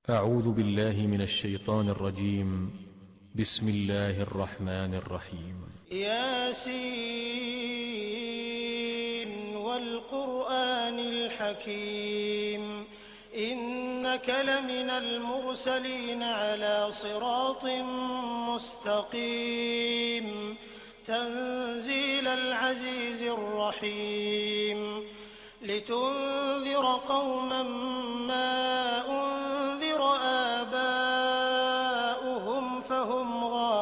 أعوذ بالله من الشيطان الرجيم. بسم الله الرحمن الرحيم. ياسين والقرآن الحكيم إنك لمن المرسلين على صراط مستقيم تنزيل العزيز الرحيم لتنذر قوما ما أنذر آباؤهم فهم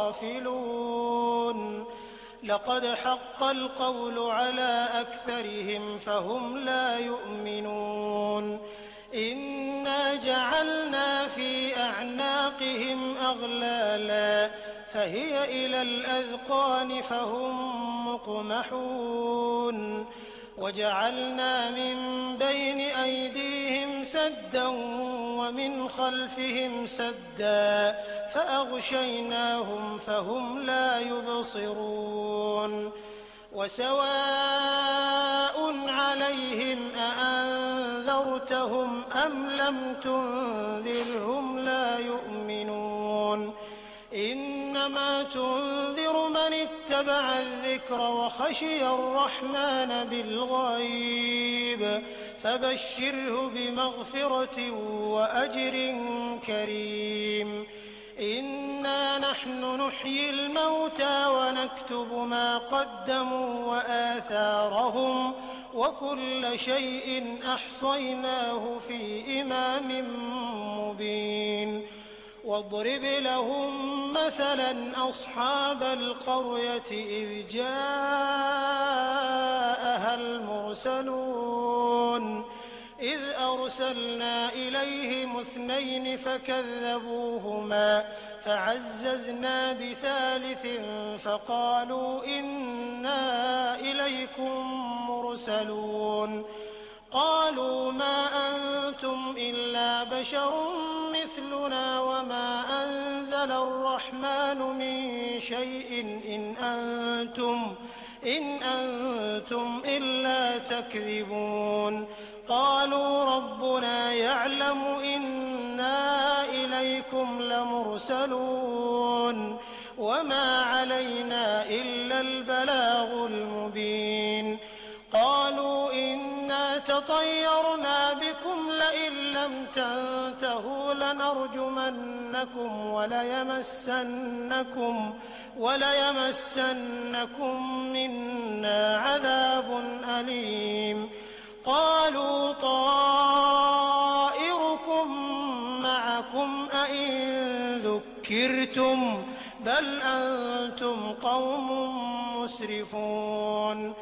غافلون لقد حق القول على أكثرهم فهم لا يؤمنون إنا جعلنا في أعناقهم أغلالا فهي إلى الأذقان فهم مقمحون وجعلنا من بين أيديهم سدا ومن خلفهم سدا فأغشيناهم فهم لا يبصرون وسواء عليهم أأنذرتهم أم لم تنذرهم لا يؤمنون إنما تنذر من اتبع الذكر وخشي الرحمن بالغيب فبشره بمغفرة وأجر كريم إنا نحن نحيي الموتى ونكتب ما قدموا وآثارهم وكل شيء أحصيناه في إمام مبين واضرب لهم مثلا أصحاب القرية إذ جاءها المرسلون إذ أرسلنا إليهم 2 فكذبوهما فعززنا بثالث فقالوا إنا إليكم مرسلون قالوا ما أنتم إلا بشر مثلنا وما أنزل الرحمن من شيء إن أنتم إلا تكذبون قالوا ربنا يعلم إنا إليكم لمرسلون وما علينا إلا البلاغ المبين قالوا إنا تطيرنا بكم لئن لم تنتهوا لنرجمنكم وليمسنكم منا عذاب أليم قالوا طائركم معكم أئن ذكرتم بل أنتم قوم مسرفون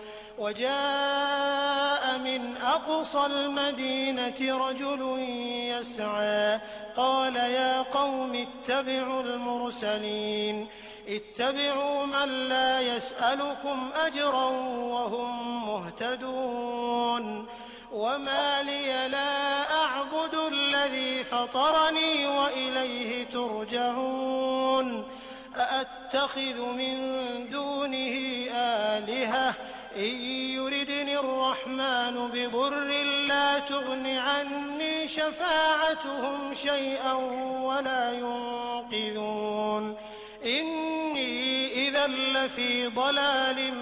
وجاء من أقصى المدينة رجل يسعى قال يا قوم اتبعوا المرسلين اتبعوا من لا يسألكم أجرا وهم مهتدون وما لي لا أعبد الذي فطرني وإليه ترجعون أأتخذ من دونه آلهة إن يردني الرحمن بضر لا تغن عني شفاعتهم شيئا ولا ينقذون إني إذا لفي ضلال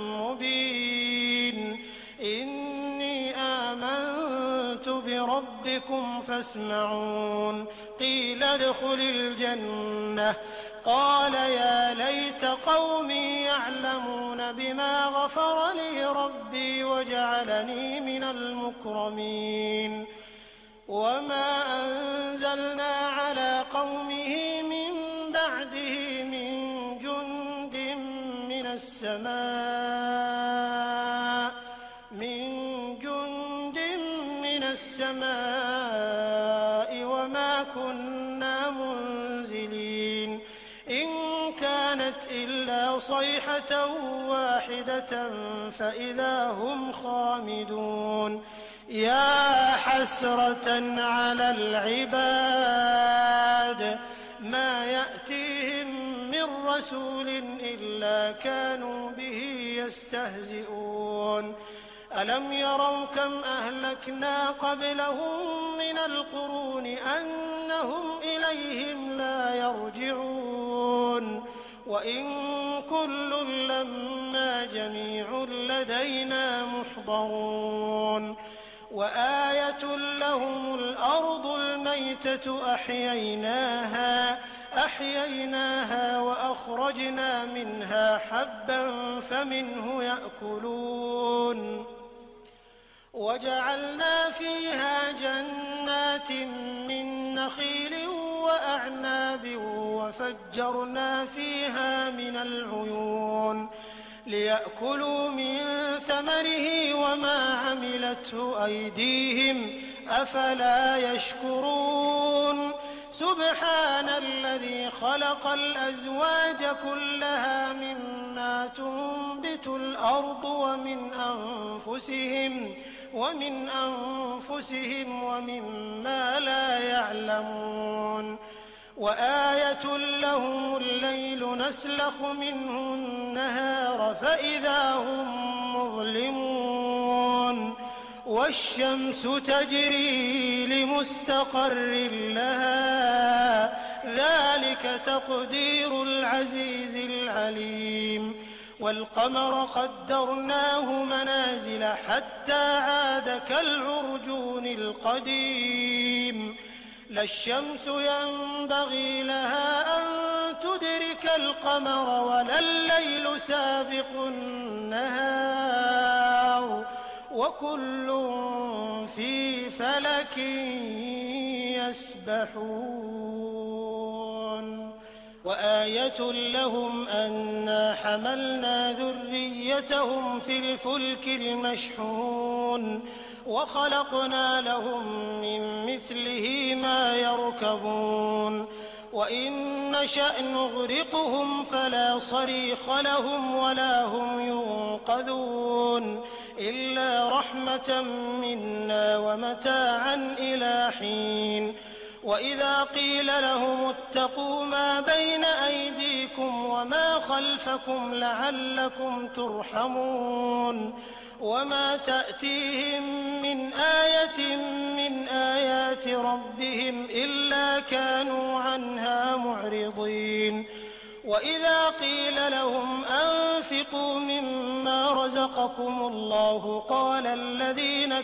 مبين إني آمنت بربكم فاسمعون قيل ادخل الجنة قال يا ليت قومي يعلمون بما غفر لي ربي وجعلني من المكرمين وما أنزلنا على قومه من بعده من جند من السماء وما كنا منزلين إن كانت إلا صيحة واحدة فإذا هم خامدون يا حسرة على العباد ما يأتيهم من رسول إلا كانوا به يستهزئون ألم يروا كم أهلكنا قبلهم من القرون أنهم إليهم لا يرجعون وإن كل لما جميع لدينا محضرون وآية لهم الأرض الميتة أحييناها وأخرجنا منها حبا فمنه يأكلون وجعلنا فيها جنات من نخيل وأعناب وفجرنا فيها من العيون ليأكلوا من ثمره وما عملته أيديهم أفلا يشكرون سبحان الذي خلق الأزواج كلها مما تنبت الأرض ومن أنفسهم ومما لا يعلمون وآية لهم الليل نسلخ منه النهار فإذا هم مظلمون والشمس تجري لمستقر لها ذلك تقدير العزيز العليم والقمر قدرناه منازل حتى عاد كالعرجون القديم لا الشمس ينبغي لها أن تدرك القمر ولا الليل سابق النهار وكل في فلك يسبحون وآية لهم أنا حملنا ذريتهم في الفلك المشحون وخلقنا لهم من مثله ما يركبون وإن نشأ نغرقهم فلا صريخ لهم ولا هم ينقذون إلا رحمة منا ومتاعا إلى حين وإذا قيل لهم اتقوا ما بين أيديكم وما خلفكم لعلكم ترحمون وما تأتيهم من آية من آيات ربهم إلا كانوا عنها معرضين وإذا قيل لهم أنفقوا مما رزقكم الله قال الذين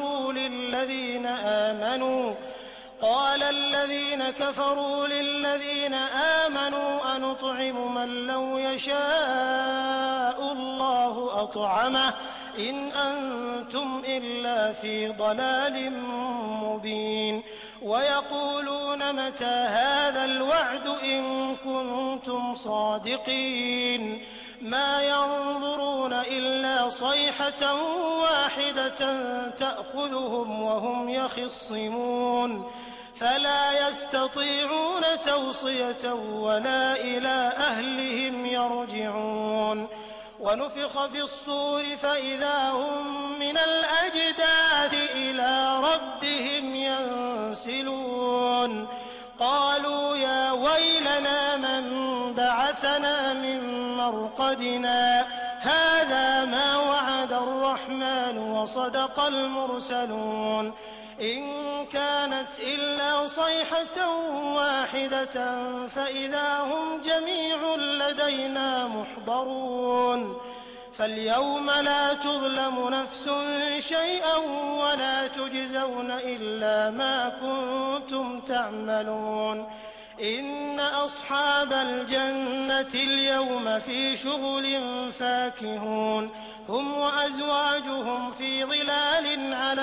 كفروا للذين آمنوا أنطعم من لو يشاء الله أطعمه إن أنتم إلا في ضلال مبين ويقولون متى هذا الوعد إن كنتم صادقين ما ينظرون إلا صيحة واحدة تأخذهم وهم يخصمون فلا يستطيعون توصية ولا إلى أهلهم يرجعون ونفخ في الصور فإذا هم من الأجداث إلى ربهم ينسلون قالوا يا ويلنا من بعثنا من مرقدنا هذا ما وعد الرحمن وصدق المرسلون إن كانت إلا صيحة واحدة فإذا هم جميع لدينا محضرون فاليوم لا تظلم نفس شيئا ولا تجزون إلا ما كنتم تعملون إن أصحاب الجنة اليوم في شغل فاكهون هم وأزواجهم في ظلال على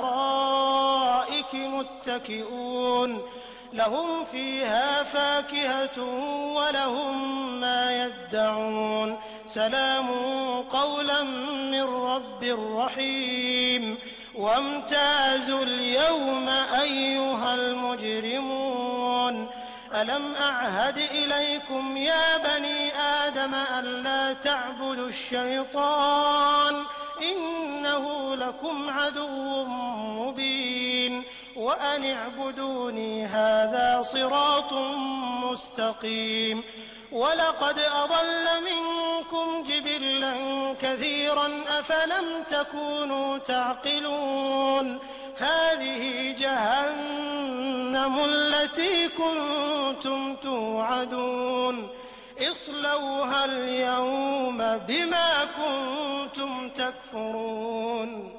الأرائك متكئون لهم فيها فاكهة ولهم ما يدعون سلام قولا من رب رحيم وامتازوا اليوم أيها المجرمون ألم أعهد إليكم يا بني آدم ألا تعبدوا الشيطان إنه لكم عدو مبين وأن اعبدوني هذا صراط مستقيم ولقد أضل منكم جبلا كثيرا أفلم تكونوا تعقلون هذه جهنم التي كنتم توعدون اصلوها اليوم بما كنتم تكفرون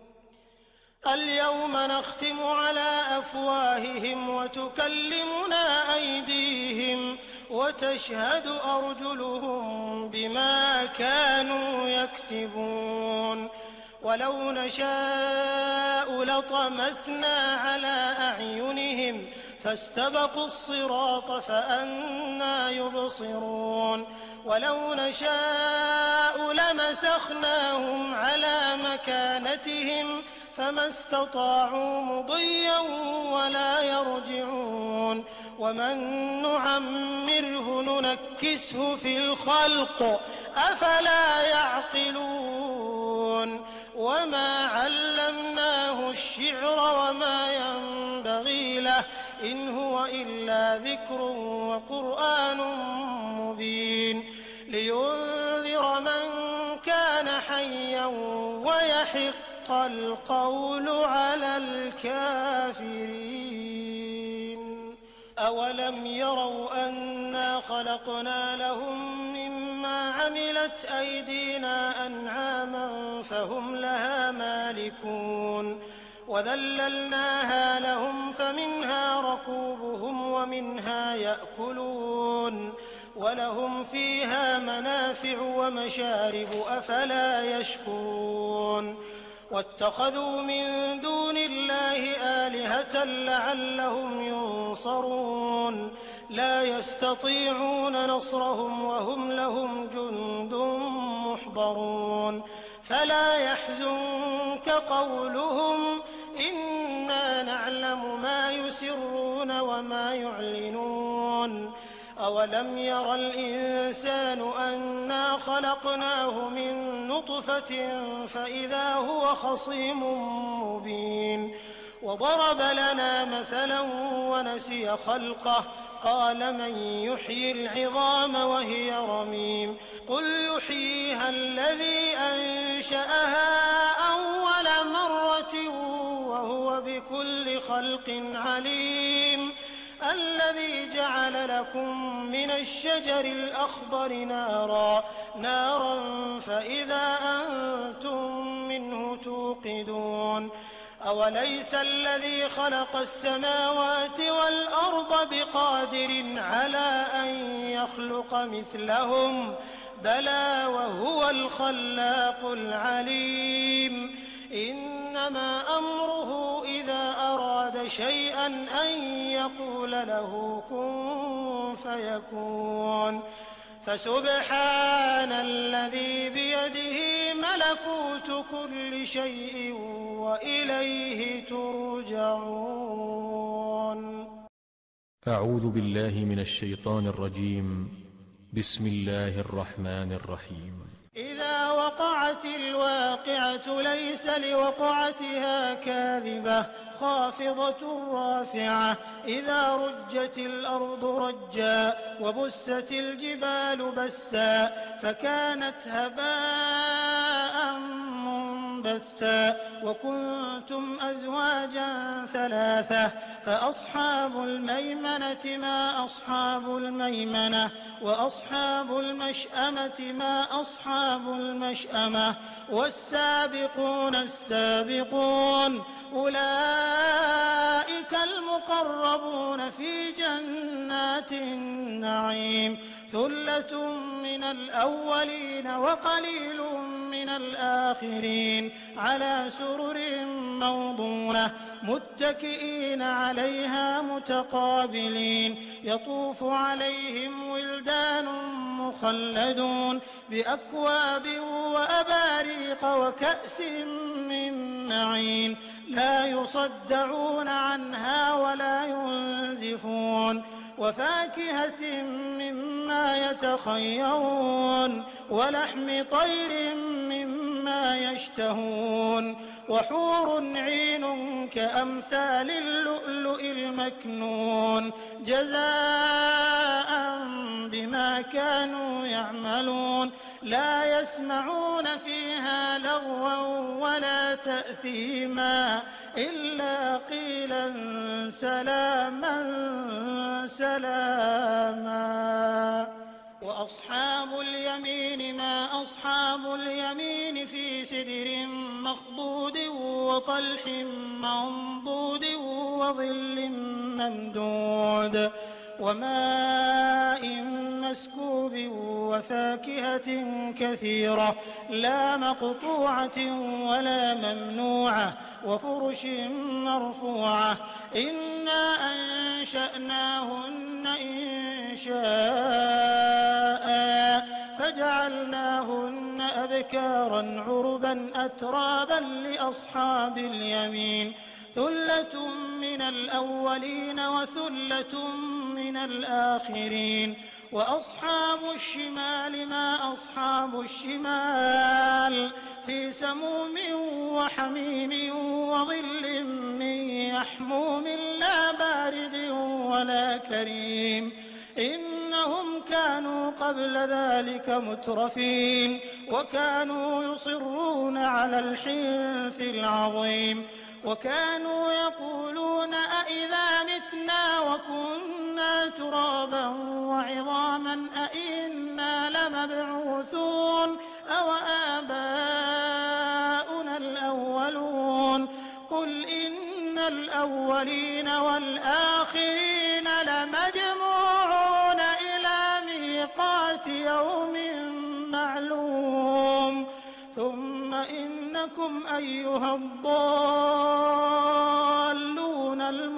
اليوم نختم على أفواههم وتكلمنا أيديهم وتشهد أرجلهم بما كانوا يكسبون ولو نشاء لطمسنا على أعينهم فاستبقوا الصراط فأنى يبصرون ولو نشاء لمسخناهم على مكانتهم فما استطاعوا مضيا ولا يرجعون ومن نعمره ننكسه في الخلق أفلا يعقلون وما علمناه الشعر وما ينبغي له إن هو إلا ذكر وقرآن مبين لينذر من كان حيا ويحق القول على الكافرين أولم يروا أنا خلقنا لهم مما عملت أيدينا أنعاما فهم لها مالكون وذللناها لهم فمنها ركوبهم ومنها يأكلون ولهم فيها منافع ومشارب أفلا يشكرون واتخذوا من دون الله آلهة لعلهم ينصرون لا يستطيعون نصرهم وهم لهم جند محضرون فلا يحزنك قولهم إنا نعلم ما يسرون وما يعلنون أولم ير الإنسان أنا خلقناه من نطفة فإذا هو خصيم مبين وضرب لنا مثلا ونسي خلقه قال من يحيي العظام وهي رميم قل يحييها الذي أنشأها أول مرة وهو بكل خلق عليم الذي جعل لكم من الشجر الأخضر نارا فإذا أنتم منه توقدون أوليس الذي خلق السماوات والأرض بقادر على أن يخلق مثلهم بلى وهو الخلاق العليم إنما أمره إذا أراد شيئا أن يقول له كن فيكون فسبحان الذي بيده ملكوت كل شيء وإليه ترجعون. أعوذ بالله من الشيطان الرجيم. بسم الله الرحمن الرحيم. إذا وقعت الواقعة ليس لوقعتها كاذبة خافضة رافعة إذا رجت الأرض رجا وبست الجبال بسا فكانت هباء منبثا وكنتم أزواجا ثلاثة فأصحاب الميمنة ما أصحاب الميمنة وأصحاب المشأمة ما أصحاب المشأمة والسابقون السابقون أولئك المقربون في جنات النعيم ثلة من الأولين وقليل من الآخرين على سرر موضونة متكئين عليها متقابلين يطوف عليهم ولدان مخلدون بأكواب وأباريق وكأس من معين لا يصدعون عنها ولا ينزفون وفاكهة مما يتخيرون ولحم طير مما يشتهون وحور عين كأمثال اللؤلؤ المكنون جزاء بما كانوا يعملون لا يسمعون فيها لغوا ولا تأثيما إلا قيلا سلاما سلاما. وأصحاب اليمين ما أصحاب اليمين في سدر مخضود وطلح منضود وظل ممدود وماء مسكوب وفاكهة كثيرة لا مقطوعة ولا ممنوعة وفرش مرفوعة إنا أنشأناهن إنشاء فجعلناهن أبكارا عربا أترابا لأصحاب اليمين ثلة من الأولين وثلة من الآخرين. وأصحاب الشمال ما أصحاب الشمال في سموم وحميم وظل من يحموم لا بارد ولا كريم إنهم كانوا قبل ذلك مترفين وكانوا يصرون على الحنث العظيم وكانوا يقولون أئذا متنا وكنا ترابا وعظاما أئنا لمبعوثون أو آباؤنا الأولون قل إن الأولين والآخرين لمجموعون إلى ميقات يوم معلوم ثم إنكم أيها الضالون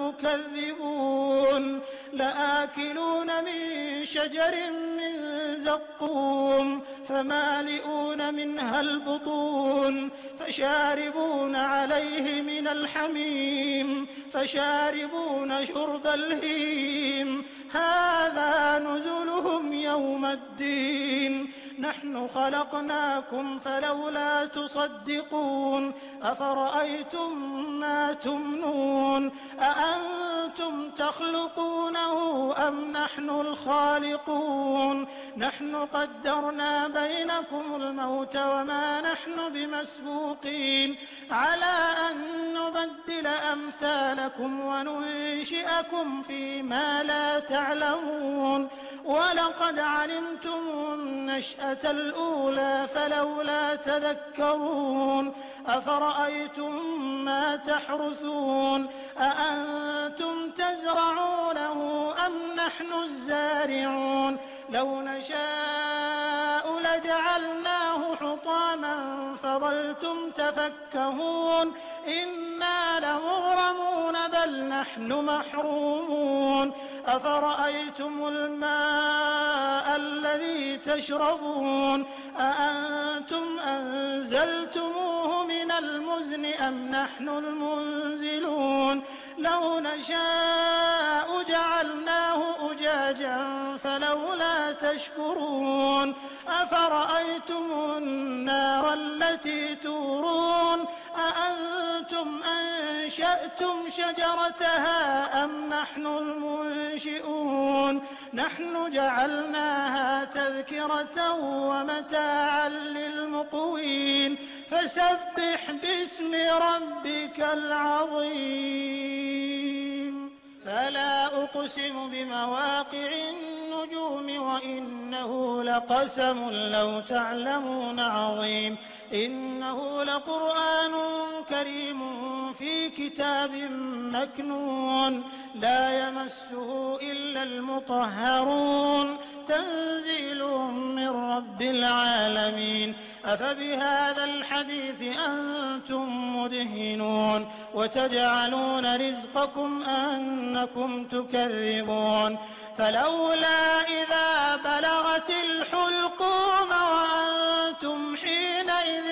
المكذبون لآكلون من شجر من زقوم فمالئون منها البطون فشاربون عليه من الحميم فشاربون شرب الهيم هذا نزلهم يوم الدين نحن خلقناكم فلولا تصدقون أفرأيتم ما تمنون أأنتم تخلقونه أم نحن الخالقون نحن قدرنا بينكم الموت وما نحن بمسبوقين على أن نبدل أمثالكم وننشئكم فيما لا تعلمون ولقد علمتم النشأة الأولى فلولا تذكرون أفرأيتم ما تحرثون أأنتم تزرعونه أم نحن الزارعون لو نشاء لجعلناه حطاما فظلتم تفكهون إنا لمغرمون بل نحن محرومون أفرأيتم الماء الذي تشربون أأنتم أنزلتموه من المزن أم نحن المنزلون لو نشاء جعلناه أجاجا فلولا تشكرون أفرأيتم النار التي تورون أأنتم أنشأتم شجرتها أم نحن المنشئون نحن جعلناها تذكرة ومتاعا للمقوين فسبح باسم ربك العظيم فلا أقسم بمواقع النجوم وإنه لقسم لو تعلمون عظيم إنه لقرآن كريم في كتاب مكنون لا يمسه إلا المطهرون تنزيل من رب العالمين أفبهذا الحديث أنتم مدهنون وتجعلون رزقكم أنكم تكذبون فلولا إذا بلغت الحلقوم وأنتم حينئذ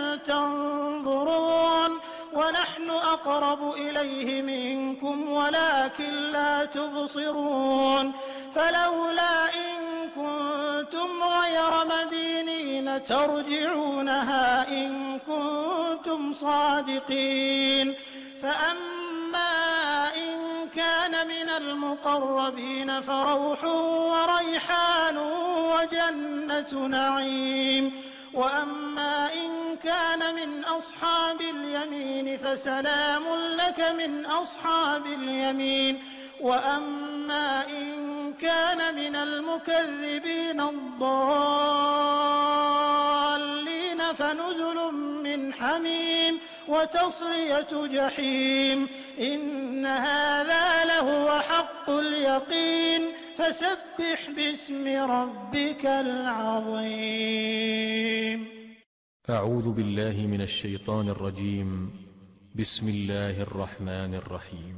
تنظرون ونحن أقرب إليه منكم ولكن لا تبصرون فلولا إن كنتم غير مدينين ترجعونها إن كنتم صادقين فأما إن كان من المقربين فروح وريحان وجنة نعيم. وأما إن كان من أصحاب اليمين فسلام لك من أصحاب اليمين. وأما إن كان من المكذبين الضالين فنزل من حميم وتصلية جحيم. إن هذا لهو حق اليقين. فسبح باسم ربك العظيم. أعوذ بالله من الشيطان الرجيم. بسم الله الرحمن الرحيم.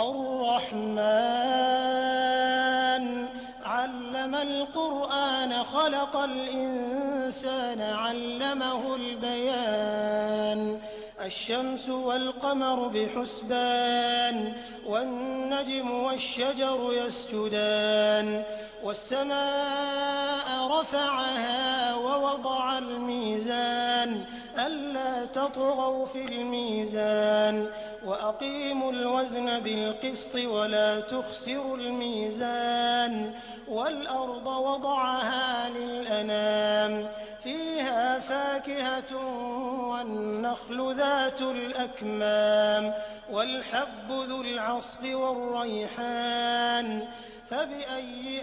الرحمن علم القرآن خلق الإنسان علمه البيان. الشمس والقمر بحسبان والنجم والشجر يسجدان. والسماء رفعها ووضع الميزان ألا تطغوا في الميزان وأقيموا الوزن بالقسط ولا تخسروا الميزان. والأرض وضعها للأنام فيها فاكهة والنخل ذات الأكمام والحب ذو العصف والريحان. فبأي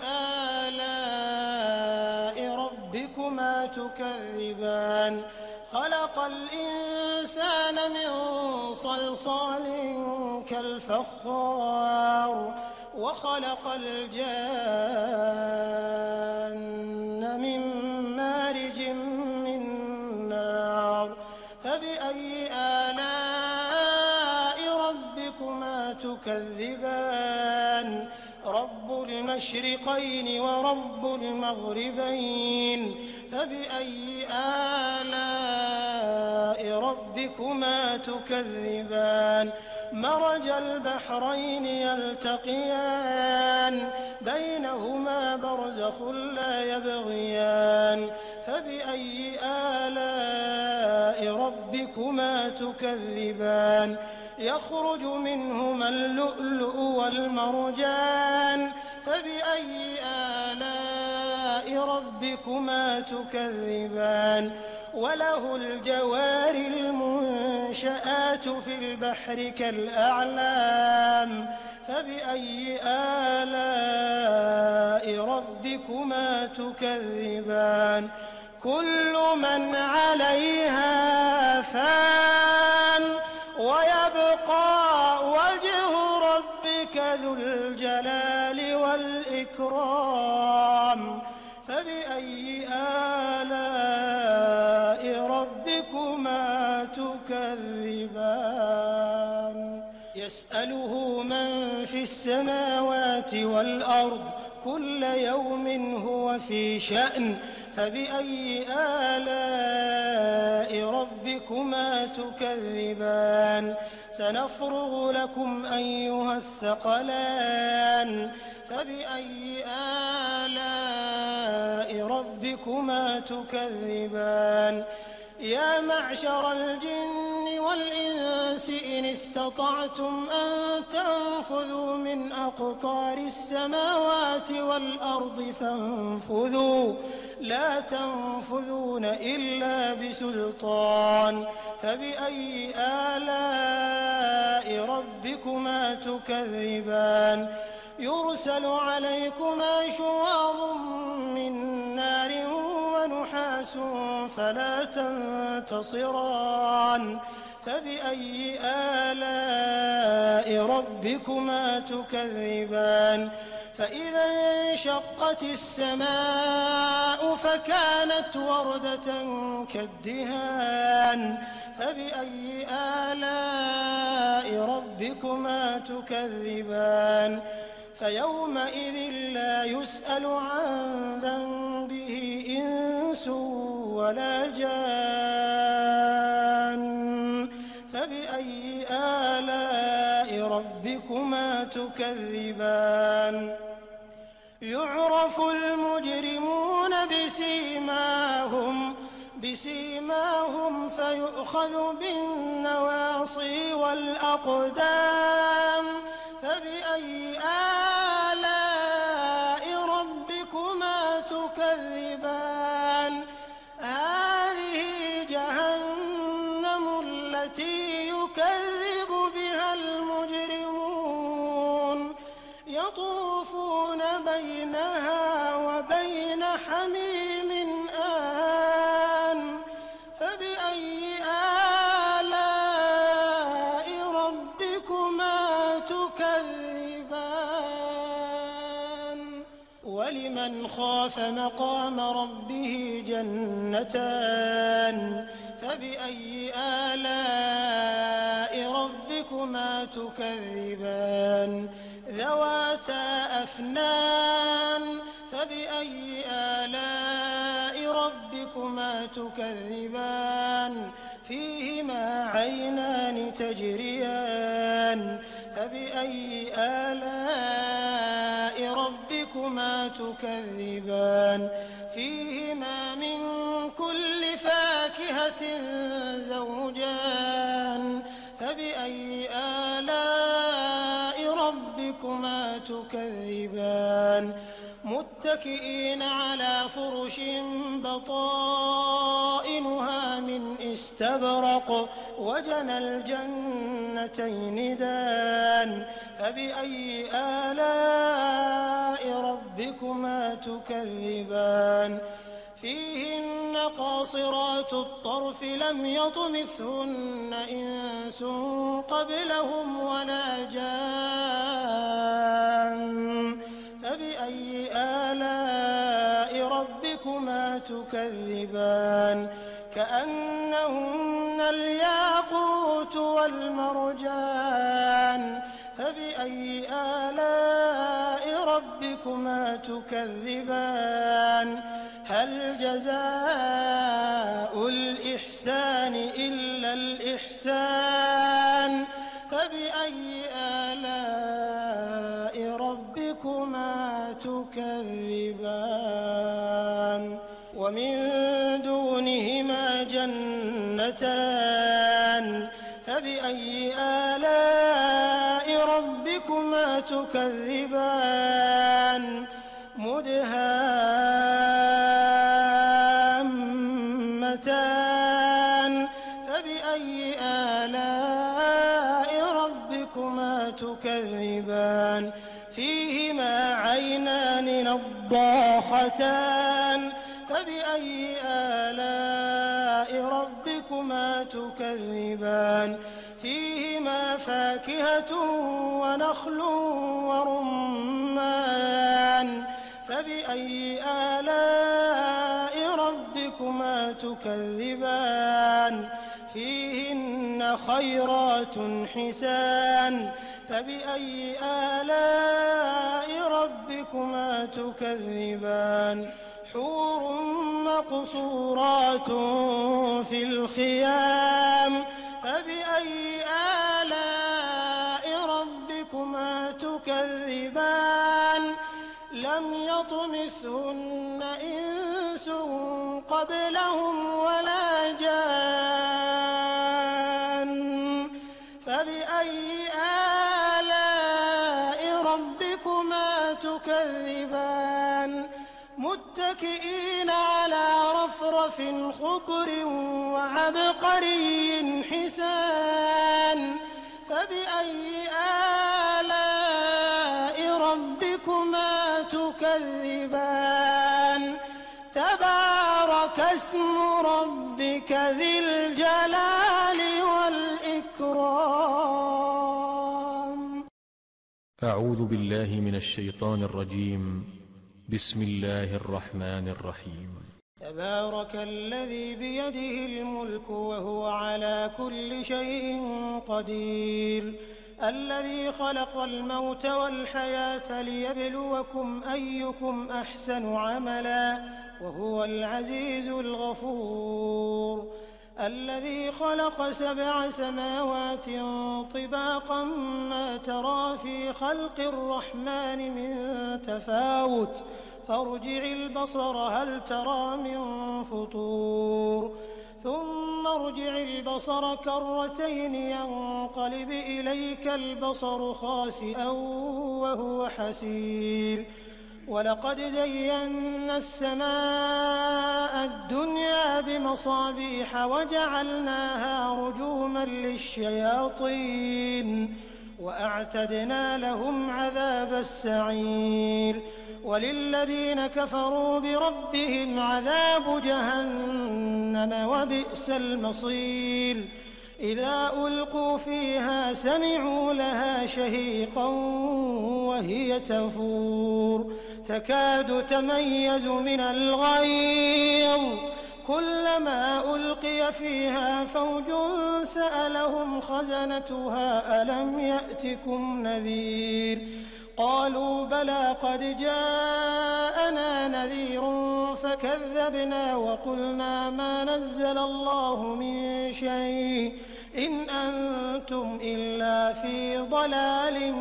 آلاء ربكما تكذبان. خلق الإنسان من صلصال كالفخار وخلق الجان من مارج من نار. فبأي آلاء ربكما تكذبان. رب المشرقين ورب المغربين. فبأي آلاء ربكما تكذبان. مرج البحرين يلتقيان بينهما برزخ لا يبغيان. فبأي آلاء ربكما تكذبان. يخرج منهما اللؤلؤ والمرجان. فبأي آلاء ربكما تكذبان. وله الجوار المنشآت في البحر كالأعلام. فبأي آلاء ربكما تكذبان. كل من عليها فان ويبقى وجه ربك ذو الجلال والإكرام. فبأي آلاء ربكما تكذبان. يسأله من في السماوات والأرض كل يوم هو في شأن. فبأي آلاء ربكما تكذبان. سنفرغ لكم أيها الثقلان. فبأي آلاء ربكما تكذبان. يا معشر الجن والإنس إن استطعتم أن تنفذوا من أقطار السماوات والأرض فانفذوا لا تنفذون إلا بسلطان. فبأي آلاء ربكما تكذبان. يرسل عليكما شواظ من نار ونحاس فلا تنتصران. فبأي آلاء ربكما تكذبان. فإذا انشقت السماء فكانت وردة كالدهان. فبأي آلاء ربكما تكذبان. فيومئذ لا يسأل عن ذنبه إنس ولا جان. فبأي آلاء ربكما تكذبان. يعرف المجرمون بسيماهم فيؤخذ بالنواصي والأقدام. فبأي حميم آن فبأي آلاء ربكما تكذبان ولمن خاف مقام ربه جنتان فبأي آلاء ربكما تكذبان ذواتا أفنان فبأي آلاء ربكما تكذبان فيهما عينان تجريان فبأي آلاء ربكما تكذبان فيهما من كل فاكهة زوجان فبأي آلاء ربكما تكذبان متكئين على فرش بطائنها من استبرق وجنى الجنتين دان فبأي آلاء ربكما تكذبان فيهن قاصرات الطرف لم يطمثهن إنس قبلهم ولا جان فبأي آلاء ربكما تكذبان كأنهن الياقوت والمرجان فبأي آلاء ربكما تكذبان هل جزاء الإحسان إلا الإحسان فبأي آلاء ربكما تكذبان ومن دونهما جنتان فبأي آلاء ربكما تكذبان مدهامتان فبأي آلاء ربكما تكذبان فيهما عينان نضاختان فبأي آلاء ربكما تكذبان فيهما فاكهة ونخل ورمان فبأي آلاء ربكما تكذبان فيهن خيرات حسان فبأي آلاء ربكما تكذبان حور مقصورات في الخيام فبأي آلاء ربكما تكذبان لم يطمثهن إنس قبلهم ولا جان فبأي آلاء ربكما تكذبان متكئين على رفرف خضر وعبقري حسان فبأي آلاء ربكما تكذبان تبارك اسم ربك ذي الجلال والإكرام. أعوذ بالله من الشيطان الرجيم. بسم الله الرحمن الرحيم. تبارك الذي بيده الملك وهو على كل شيء قدير الذي خلق الموت والحياة ليبلوكم أيكم أحسن عملا وهو العزيز الغفور الذي خلق 7 سماوات طباقا ما ترى في خلق الرحمن من تفاوت فارجع البصر هل ترى من فطور ثم ارجع البصر كرتين ينقلب إليك البصر خاسئا وهو حسير ولقد زينا السماء الدنيا بمصابيح وجعلناها رجوما للشياطين وأعتدنا لهم عذاب السعير وللذين كفروا بربهم عذاب جهنم وبئس المصير إذا ألقوا فيها سمعوا لها شهيقا وهي تفور تكاد تميز من الغيظ كلما ألقي فيها فوج سألهم خزنتها ألم يأتكم نذير قالوا بلى قد جاءنا نذير فكذبنا وقلنا ما نزل الله من شيء إن أنتم إلا في ضلال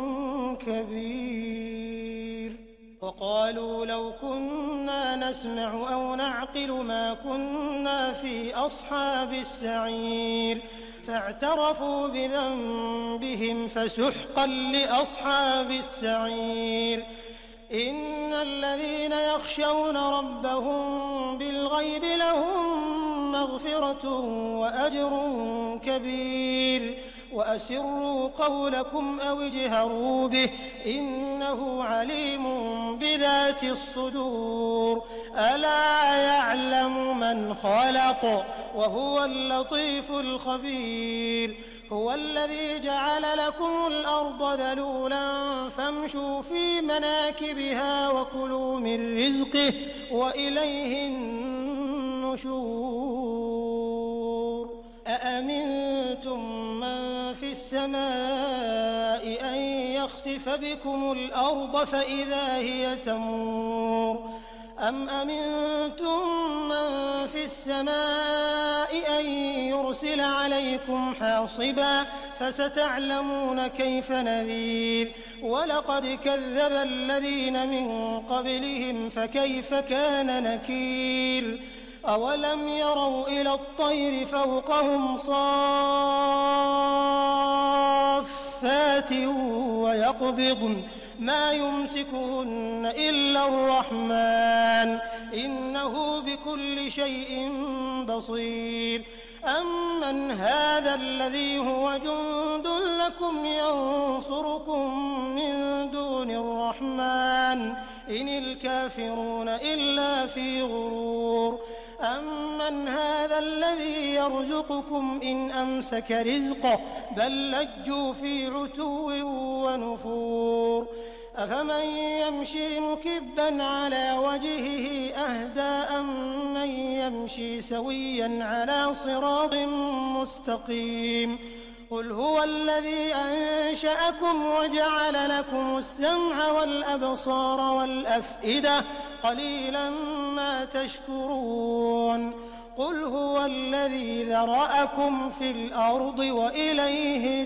كبير وقالوا لو كنا نسمع أو نعقل ما كنا في أصحاب السعير فاعترفوا بذنبهم فسحقا لأصحاب السعير إن الذين يخشون ربهم بالغيب لهم مغفرة وأجر كبير وأسروا قولكم أو اجهروا به إنه عليم بذات الصدور ألا يعلم من خلق وهو اللطيف الخبير هو الذي جعل لكم الأرض ذلولا فامشوا في مناكبها وكلوا من رزقه وإليه النشور أأمنتم من في السماء أن يخسف بكم الأرض فإذا هي تمور أم أمنتم من في السماء أن يرسل عليكم حاصبا فستعلمون كيف نذير ولقد كذب الذين من قبلهم فكيف كان نكير أولم يروا إلى الطير فوقهم صافات ويقبضن ما يمسكهن إلا الرحمن إنه بكل شيء بصير أمن هذا الذي هو جند لكم ينصركم من دون الرحمن إن الكافرون إلا في غرور أمن هذا الذي يرزقكم إن أمسك رزقه بل لجوا في عتو ونفور أفمن يمشي مكبا على وجهه أهدى أمن يمشي سويا على صراط مستقيم قل هو الذي أنشأكم وجعل لكم السمع والأبصار والأفئدة قليلا ما تشكرون قل هو الذي ذرأكم في الأرض وإليه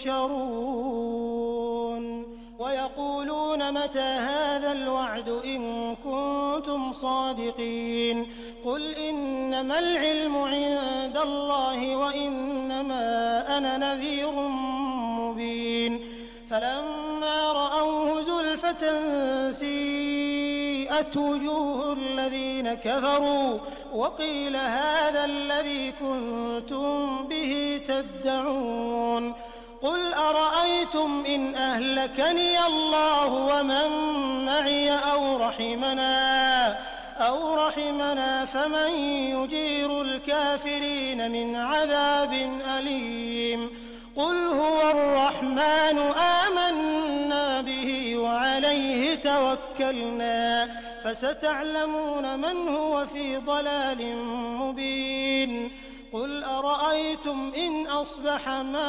تحشرون ويقولون متى هذا الوعد إن كنتم صادقين قل إنما العلم عند الله وإنما أنا نذير مبين فلما رأوه زلفة سيئت وجوه الذين كفروا وقيل هذا الذي كنتم به تدعون قل أرأيتم إن أهلكني الله ومن معي أو رحمنا فمن يجير الكافرين من عذاب أليم قل هو الرحمن آمنا به وعليه توكلنا فستعلمون من هو في ضلال مبين قل أرأيتم إن أصبح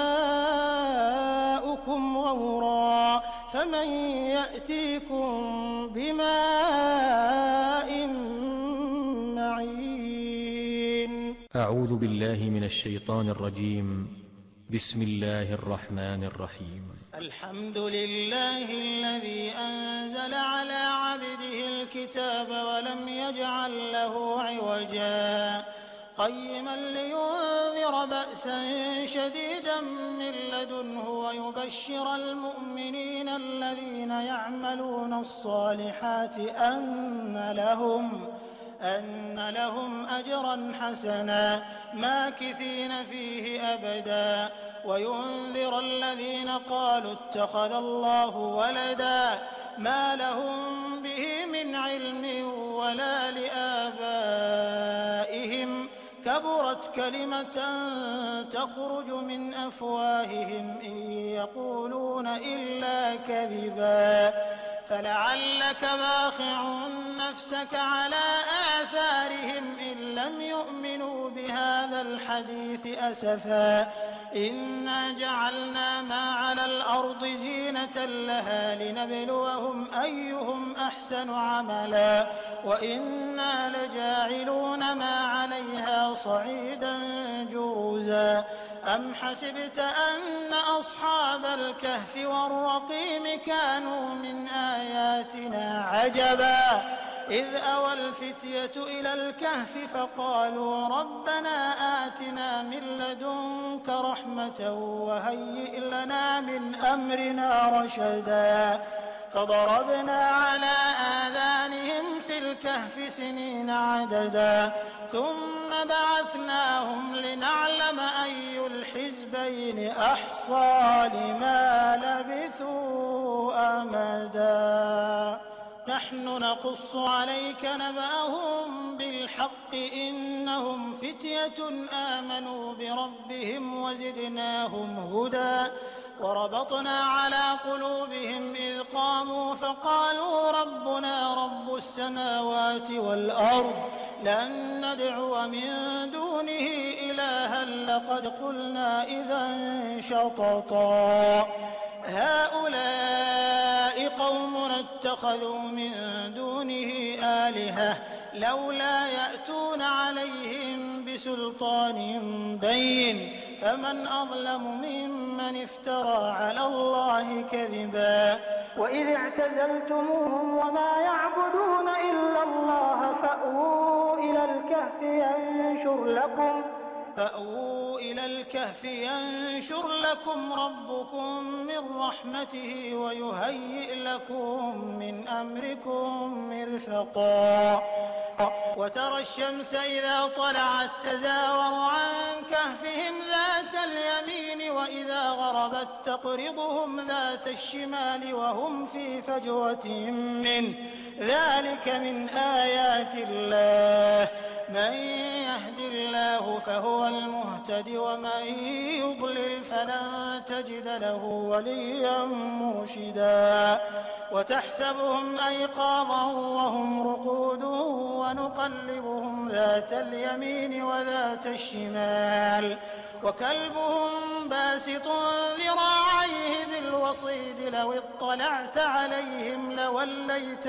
ماؤكم غورا فمن يأتيكم بماء معين أعوذ بالله من الشيطان الرجيم بسم الله الرحمن الرحيم الحمد لله الذي أنزل على عبده الكتاب ولم يجعل له عوجا قيما لينذر بأسا شديدا من لدنه ويبشر المؤمنين الذين يعملون الصالحات أن لهم أجرا حسنا ماكثين فيه أبدا وينذر الذين قالوا اتخذ الله ولدا ما لهم به علم ولا لآبائهم كبرت كلمة تخرج من أفواههم إن يقولون إلا كذبا فلعلك باخع نفسك على آثارهم إن لم يؤمنوا بهذا الحديث أسفا إنا جعلنا ما على الأرض زينة لها لنبلوهم أيهم أحسن عملا وإنا لجاعلون ما عليها صعيدا جرزا أم حسبت أن أصحاب الكهف والرقيم كانوا من آياتنا عجبا إذ أوى الفتية إلى الكهف فقالوا ربنا آتنا من لدنك رحمة وهيئ لنا من أمرنا رشدا فضربنا على آذانهم في الكهف سنين عددا ثم بعثناهم لنعلم أي الحزبين أحصى لما لبثوا أمدا نحن نقص عليك نبأهم بالحق إنهم فتية آمنوا بربهم وزدناهم هدى وربطنا على قلوبهم إذ قاموا فقالوا ربنا رب السماوات والأرض لن ندعو من دونه إلها لقد قلنا إذا شططا هؤلاء قومنا اتخذوا من دونه آلهة لولا يأتون عليهم بسلطان بين فمن أظلم ممن افترى على الله كذبا وإذ اعتزلتموهم وما يعبدون إلا الله فأووا إلى الكهف ينشر لكم ربكم من رحمته ويهيئ لكم من أمركم مرفقا وترى الشمس إذا طلعت تزاور عن كهفهم ذات اليمين وإذا غربت تقرضهم ذات الشمال وهم في فجوة منه ذلك من آيات الله من يهد الله فهو المهتد ومن يضلل فلن تجد له وليا مرشدا وتحسبهم أيقاظا وهم رقود ونقلبهم ذات اليمين وذات الشمال وكلبهم باسط ذراعيه بالوصيد لو اطلعت عليهم لوليت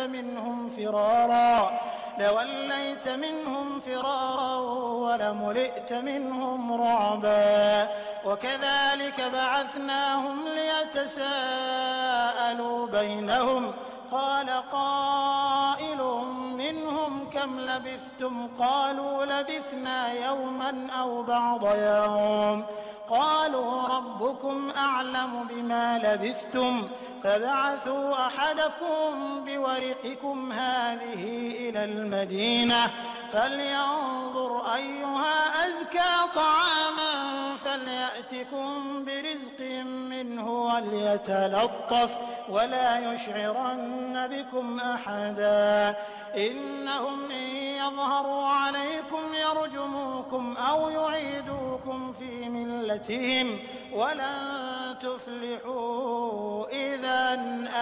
منهم فرارا ولملئت منهم رعبا وكذلك بعثناهم ليتساءلوا بينهم قال قائل منهم كم لبثتم قالوا لبثنا يوما أو بعض يوم قالوا ربكم أعلم بما لبثتم فابعثوا أحدكم بورقكم هذه إلى المدينة فلينظر أيها أزكى طعاما فليأتكم برزق منه وليتلطف ولا يشعرن بكم أحدا إنهم إن يظهروا عليكم يرجموكم أو يعيدوكم في ملتهم ولن تفلحوا إذا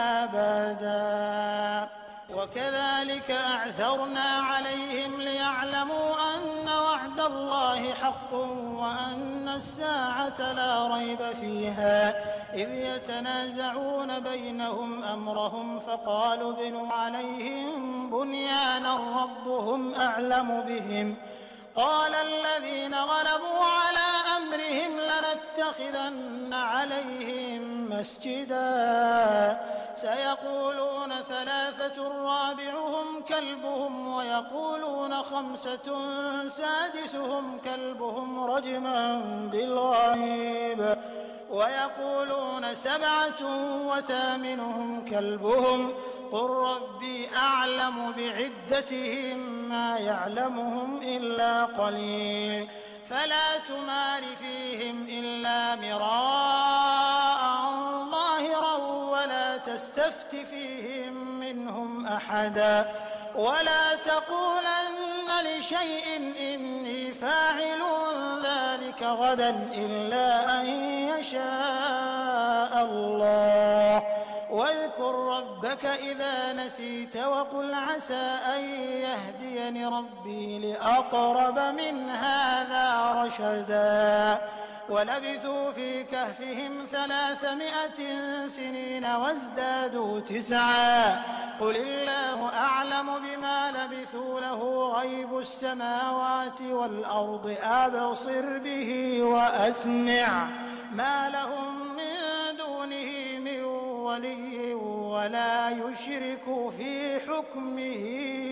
أبدا وكذلك أعثرنا عليهم ليعلموا أن وعد الله حق وأن الساعة لا ريب فيها إذ يتنازعون بينهم أمرهم فقالوا ابنوا عليهم بنيانا ربهم أعلم بهم قال الذين غلبوا على أمرهم لنتخذن عليهم مسجدا سيقولون ثلاثة رابعهم كلبهم ويقولون خمسة سادسهم كلبهم رجما بالغيب ويقولون سبعة وثامنهم كلبهم قل ربي أعلم بعدتهم ما يعلمهم إلا قليل فلا تمار فيهم إلا مراء ظاهرا ولا تستفت فيهم منهم أحدا ولا تقولن لشيء إني فاعل ذلك غدا إلا أن يشاء الله. واذكر ربك إذا نسيت وقل عسى أن يهديني ربي لأقرب من هذا رشدا. ولبثوا في كهفهم 300 سنين وازدادوا 9. قل الله أعلم بما لبثوا له غيب السماوات والأرض أبصر به وأسمع ما لهم من دونه من ولي ولا يشرك في حكمه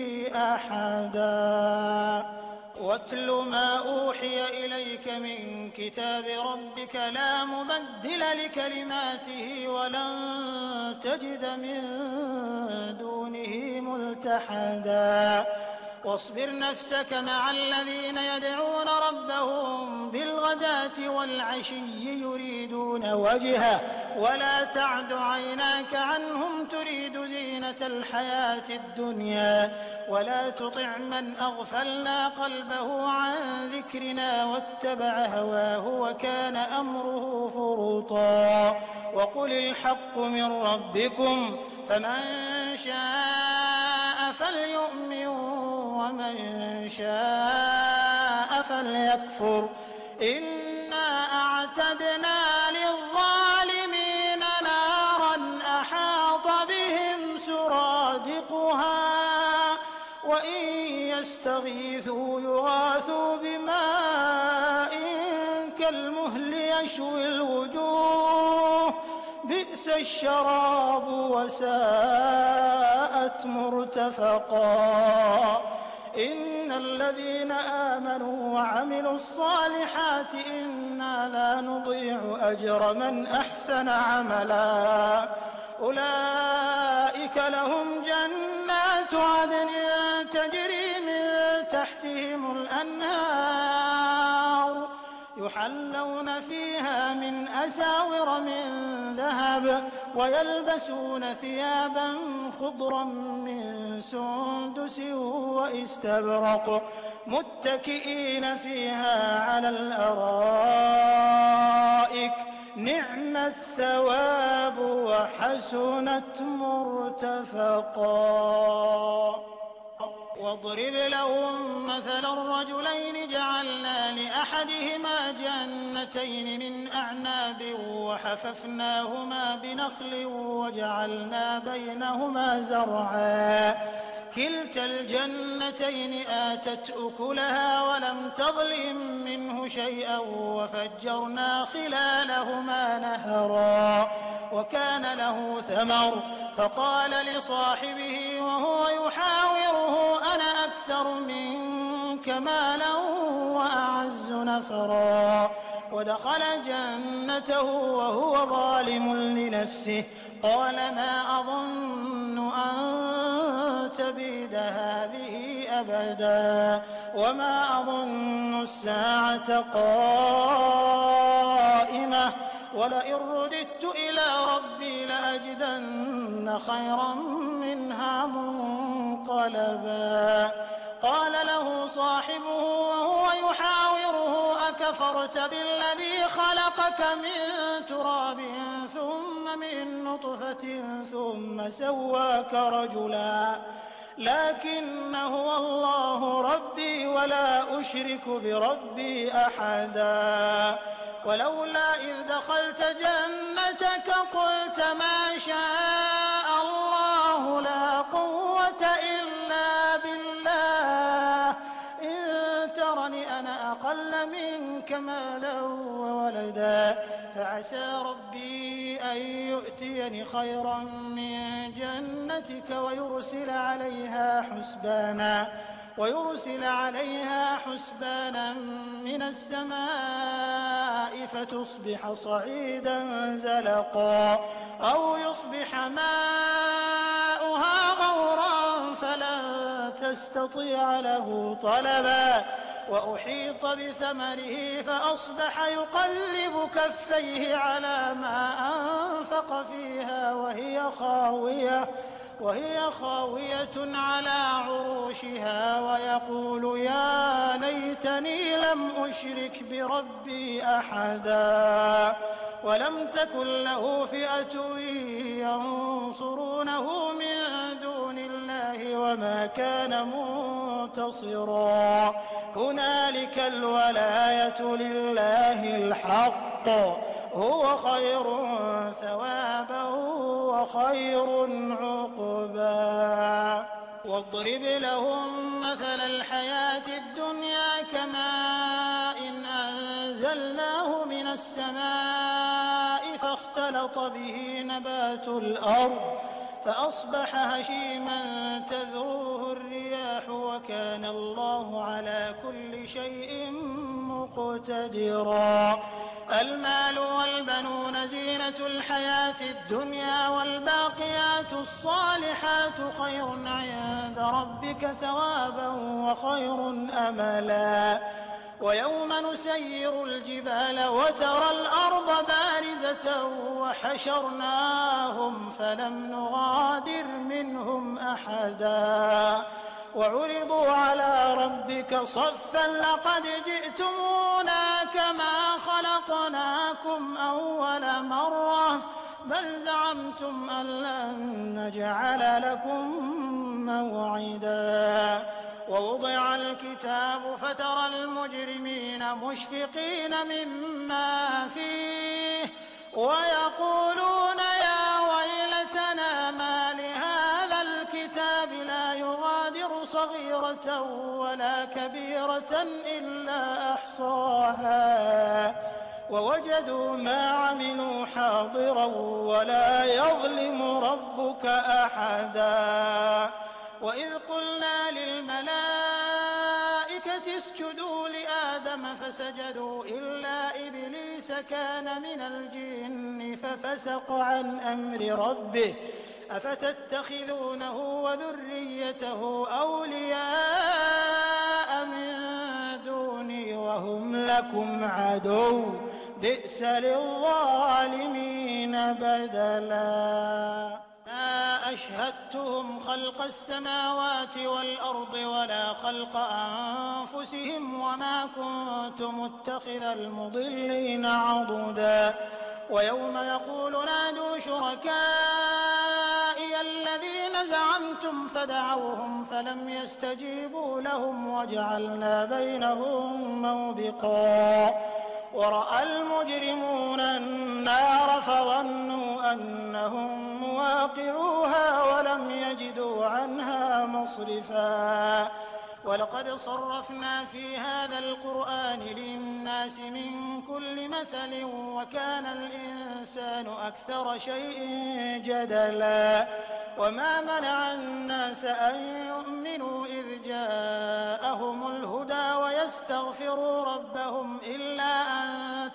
أحدا. واتل ما أوحي إليك من كتاب ربك لا مبدل لكلماته ولن تجد من دونه ملتحدا. واصبر نفسك مع الذين يدعون ربهم بالغداة والعشي يريدون وجهه ولا تعد عيناك عنهم تريد زينة الحياة الدنيا ولا تطع من أغفلنا قلبه عن ذكرنا واتبع هواه وكان أمره فرطا. وقل الحق من ربكم فمن شاء فليؤمن ومن شاء فليكفر. إنا أعتدنا للظالمين نارا أحاط بهم سرادقها وإن يستغيثوا يغاثوا بماء كالمهل يشوي الوجوه بئس الشراب وساءت مرتفقا. إن الذين آمنوا وعملوا الصالحات إنا لا نضيع أجر من أحسن عملا. أولئك لهم جنات عدن تجري من تحتهم الأنهار يحلون فيها من أساور من ذهب ويلبسون ثيابا خضرا من سندس واستبرق متكئين فيها على الأرائك نعم الثواب وحسنت مرتفقا. واضرب لهم مثلا الرجلين جعلنا لأحدهما جنتين من أعناب وحففناهما بنخل وجعلنا بينهما زرعا كلتا الجنتين آتت أكلها ولم تظلم منه شيئا وفجرنا خلالهما نهرا وكان له ثمر فقال لصاحبه وهو يحاوره أنا أكثر منك مالا وأعز نفرا. ودخل جنته وهو ظالم لنفسه قال ما أظن أن تبيد هذه أبدا وما أظن الساعة قائمة ولئن رددت إلى ربي لأجدن خيرا منها منقلبا. قال له صاحبه وهو يحاوره أكفرت بالذي خلقك من تراب ثم من نطفة ثم سواك رجلا لكن هو الله ربي ولا أشرك بربي أحدا. ولولا إذ دخلت جنتك قلت ما شاء الله لا قوة إلا بالله إن ترني أنا أقل منك مالا وولدا فعسى ربي أن يؤتيني خيرا من جنتك ويرسل عليها حسبانا من السماء فتصبح صعيدا زلقا أو يصبح ماؤها غورا فلن تستطيع له طلبا. وأحيط بثمره فأصبح يقلب كفيه على ما أنفق فيها وهي خاوية على عروشها ويقول يا ليتني لم أشرك بربي أحدا ولم تكن له فئة ينصرونه من دون الله وما كان منتصرا هنالك الولاية لله الحق هو خير ثوابا وخير عقبا واضرب لهم مثل الحياة الدنيا كماء إن أنزلناه من السماء فاختلط به نبات الأرض فأصبح هشيما تذروه الرياح وكان الله على كل شيء مقتدرا المال والبنون زينة الحياة الدنيا والباقيات الصالحات خير عند ربك ثوابا وخير أملا ويوم نسير الجبال وترى الأرض بارزة وحشرناهم فلم نغادر منهم أحدا وعرضوا على ربك صفا لقد جئتمونا كما خلقناكم أول مرة بل زعمتم أن لن نجعل لكم موعدا ووضع الكتاب فترى المجرمين مشفقين مما فيه ويقولون يا ويلتنا ما لهذا الكتاب لا يغادر صغيرة ولا كبيرة إلا أحصاها ووجدوا ما عملوا حاضرا ولا يظلم ربك أحدا وإذ قلنا للملائكة اسجدوا لآدم فسجدوا إلا إبليس كان من الجن ففسق عن أمر ربه أفتتخذونه وذريته أولياء من دوني وهم لكم عدو بئس للظالمين بدلا ما أشهدتهم خلق السماوات والأرض ولا خلق أنفسهم وما كنت متخذ المضلين عضدا ويوم يقول نادوا شركائي الذين زعمتم فدعوهم فلم يستجيبوا لهم وجعلنا بينهم موبقا ورأى المجرمون النار فظنوا أنهم مواقعوها ولم يجدوا عنها مصرفا ولقد صرفنا في هذا القرآن للناس من كل مثل وكان الإنسان أكثر شيء جدلا وما منع الناس أن يؤمنوا إذ جاءهم الهدى ويستغفروا ربهم إلا أن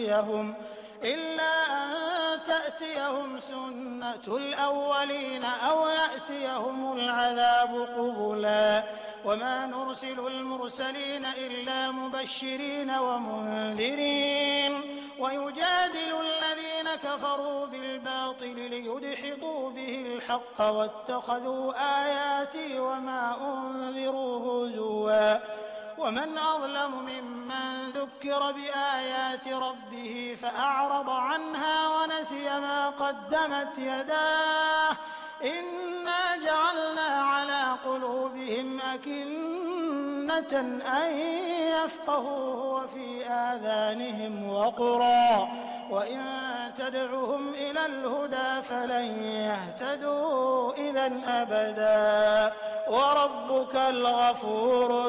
تأتيهم سنة الأولين أو يأتيهم العذاب قبلا وما نرسل المرسلين إلا مبشرين ومنذرين ويجادل الذين كفروا بالباطل ليدحضوا به الحق واتخذوا آياتي وما أنذروا هزوا ومن أظلم ممن ذكر بآيات ربه فأعرض عنها ونسي ما قدمت يداه إنا جعلنا على قلوبهم أكنة أن يفقهوه وفي آذانهم وقرا وإن تدعهم إلى الهدى فلن يهتدوا إذا أبدا وربك الغفور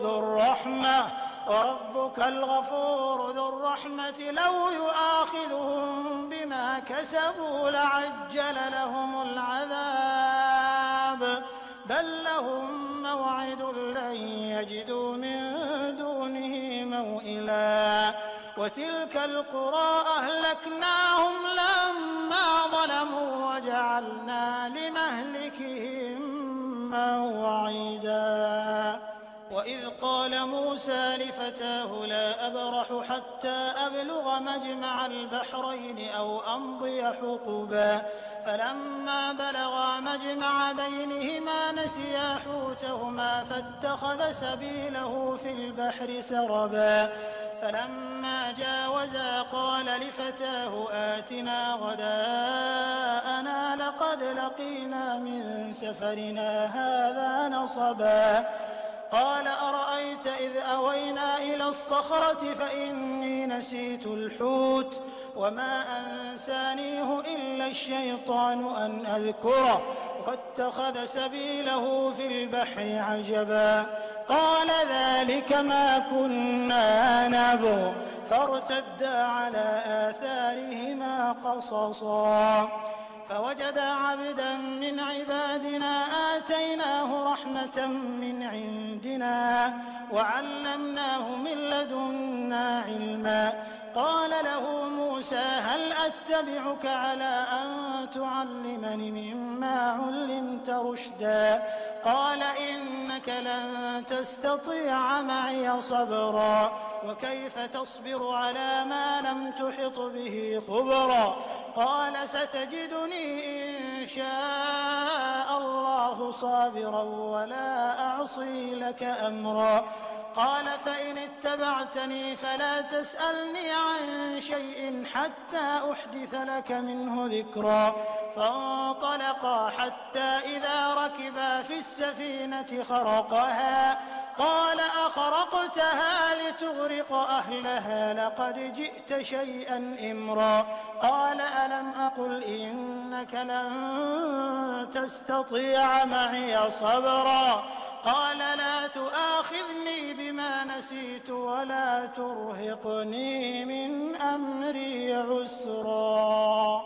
ذو الرحمة لو يؤاخذهم بما كسبوا لعجل لهم العذاب بل لهم موعد لن يجدوا من دونه موئلا وتلك القرى أهلكناهم لما ظلموا وجعلنا لمهلكهم موعدا وإذ قال موسى لفتاه لا أبرح حتى أبلغ مجمع البحرين أو أمضي حقبا فلما بلغا مجمع بينهما نسيا حوتهما فاتخذ سبيله في البحر سربا فلما جاوزا قال لفتاه آتنا غداءنا لقد لقينا من سفرنا هذا نصبا قال أرأيت إذ أوينا إلى الصخرة فإني نسيت الحوت وما أنسانيه إلا الشيطان أن أذكره واتخذ سبيله في البحر عجبا قال ذلك ما كنا نبغ فارتدا على آثارهما قصصا فوجدا عبدا من عبادنا آتيناه رحمة من عندنا وعلمناه من لدنا علما قال له موسى هل أتبعك على أن تعلمني مما علمت رشدا قال إنك لن تستطيع معي صبرا وكيف تصبر على ما لم تحط به خبرا قال ستجدني إن شاء الله صابرا ولا أعصي لك أمرا قال فإن اتبعتني فلا تسألني عن شيء حتى أحدث لك منه ذكرا فانطلقا حتى إذا ركبا في السفينة خرقها قال أخرقتها لتغرق أهلها لقد جئت شيئا إمرا قال ألم أقل إنك لن تستطيع معي صبرا قال لا تؤاخذني بما نسيت ولا ترهقني من أمري عسرا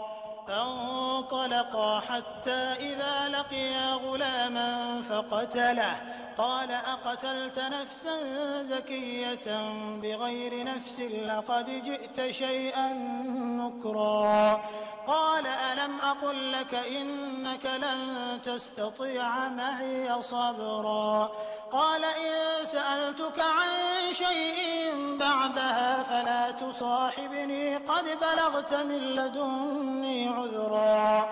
فانطلقا حتى إذا لقيا غلاما فقتله قال أقتلت نفسا زكية بغير نفس لقد جئت شيئا نكرا قال ألم أقل لك إنك لن تستطيع معي صبرا قال إن سألتك عن شيء بعدها فلا تصاحبني قد بلغت من لدني عذرا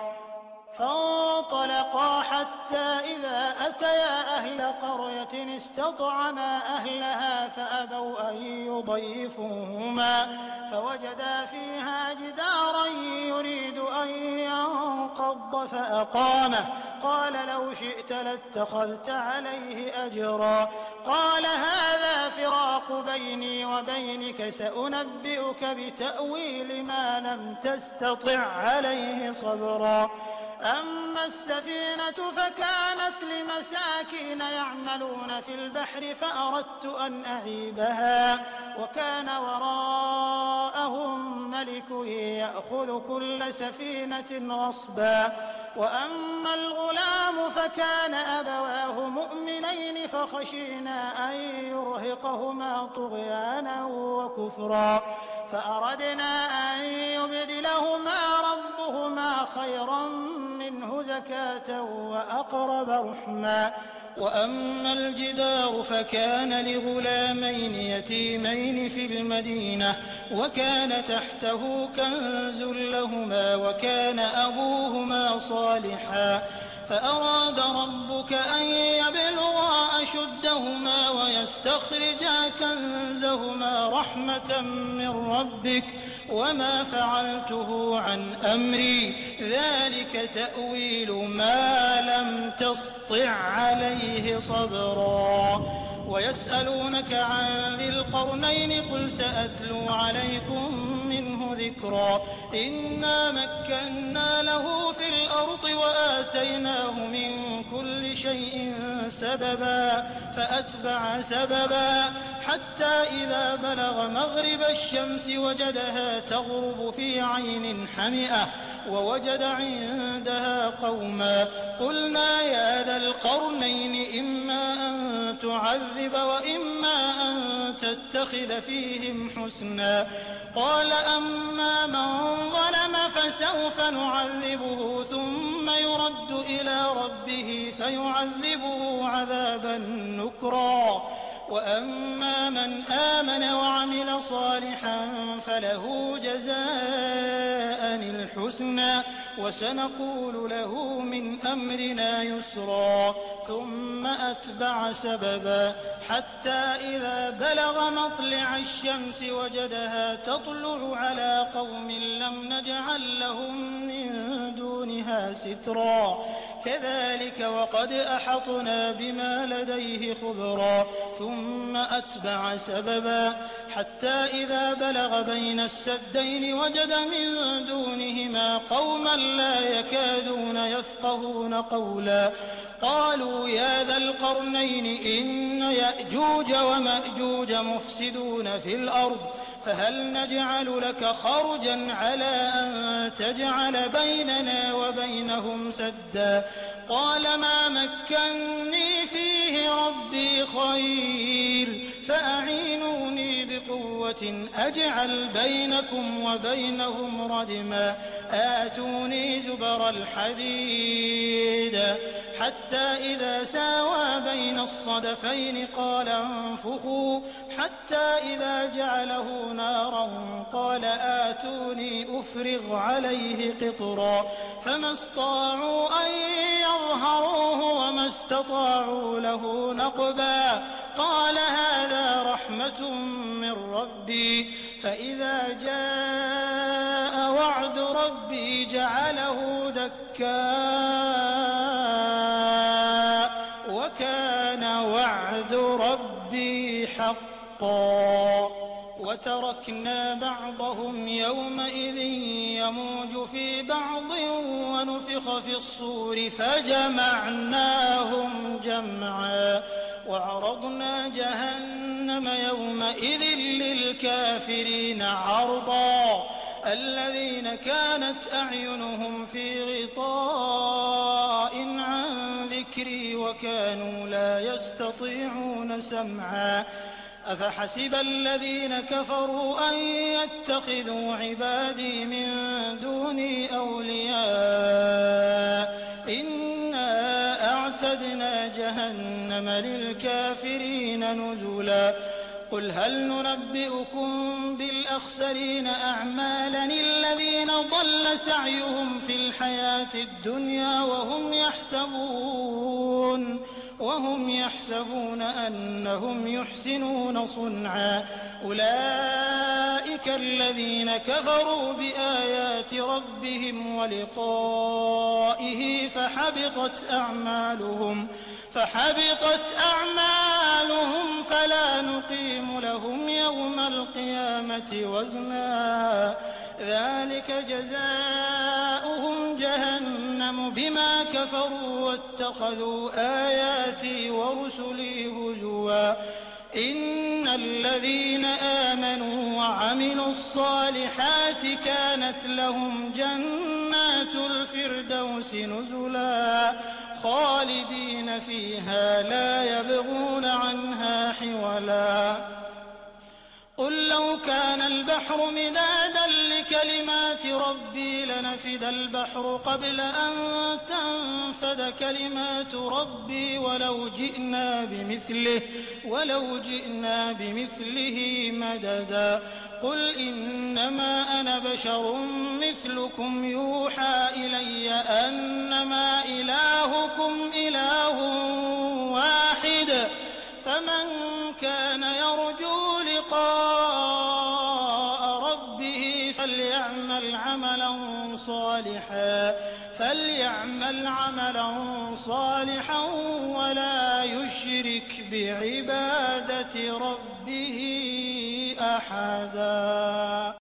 فانطلقا حتى إذا أتيا أهل قرية استطعما أهلها فأبوا أن يضيفوهما فوجدا فيها جدارا يريد أن ينقض فأقامه قال لو شئت لاتخذت عليه أجرا قال هذا فراق بيني وبينك سأنبئك بتأويل ما لم تستطع عليه صبرا أما السفينة فكانت لمساكين يعملون في البحر فأردت أن أعيبها وكان وراءهم ملك يأخذ كل سفينة غصبا وأما الغلام فكان أبواه مؤمنين فخشينا أن يرهقهما طغيانا وكفرا فأردنا أن يبدلهما ربهما خيرا منه زكاة وأقرب رحما وأما الجدار فكان لغلامين يتيمين في المدينة وكان تحته كنز لهما وكان أبوهما صالحا فأراد ربك أن يبلغا أشدهما ويستخرجا كنزهما رحمة من ربك وما فعلته عن أمري ذلك تأويل ما لم تسطع عليه صبرا ويسألونك عن ذي القرنين قل سأتلو عليكم منه ذكرا إنا مكنا له في الأرض وآتيناه من كل شيء سببا فأتبع سببا حتى إذا بلغ مغرب الشمس وجدها تغرب في عين حمئة ووجد عندها قوما قلنا يا ذا القرنين إما أن تعذب وإما أن تتخذ فيهم حسنا قال أما من ظلم فسوف نعذبه ثم يرد إلى ربه فيعذبه عذابا نكرا وأما من آمن وعمل صالحا فله جزاء الحسنى وسنقول له من أمرنا يسرا ثم أتبع سببا حتى إذا بلغ مطلع الشمس وجدها تطلع على قوم لم نجعل لهم من دونها سترا كذلك وقد أحطنا بما لديه خبرا ثم أتبع سببا حتى إذا بلغ بين السدين وجد من دونهما قوما لا يكادون يفقهون قولا قالوا يا ذا القرنين إن يأجوج ومأجوج مفسدون في الأرض فهل نجعل لك خرجا على أن تجعل بيننا وبينهم سدا قال ما مكني فيه ربي خير فأعينوني بقوة أجعل بينكم وبينهم ردما آتوني زبر الحديد حتى إذا ساوى بين الصدفين قال انفخوا حتى إذا جعله نارا قال آتوني أفرغ عليه قطرا فما استطاعوا أن يظهروه وما استطاعوا له نقبا قال هذا رحمة من ربي فإذا جاء وعد ربي جعله دكاء وكان وعد ربي حقا وتركنا بعضهم يومئذ يموج في بعض ونفخ في الصور فجمعناهم جمعا وعرضنا جهنم يومئذ للكافرين عرضا الذين كانت أعينهم في غطاء عن ذكري وكانوا لا يستطيعون سمعا أفحسب الذين كفروا أن يتخذوا عبادي من دوني أولياء إنا أعتدنا جهنم للكافرين نزلا قل هل ننبئكم بالأخسرين أعمالا الذين ضل سعيهم في الحياة الدنيا وهم يحسبون أنهم يحسنون صنعا أولئك الذين كفروا بآيات ربهم ولقائه فحبطت أعمالهم فلا نقيم لهم يوم القيامة وزنا ذلك جزاؤهم جهنم بما كفروا واتخذوا آياتي ورسلي هزوا إن الذين آمنوا وعملوا الصالحات كانت لهم جنات الفردوس نزلا خالدين فيها لا يبغون عنها حولا قل لو كان البحر مدادا لكلمات ربي لنفد البحر قبل أن تنفد كلمات ربي ولو جئنا بمثله مددا قل إنما أنا بشر مثلكم يوحى إلي أنما إلهكم إله واحد فمن كان يرجو لقاء ربه فليعمل عملا صالحا ولا يشرك بعبادة ربه أحدا.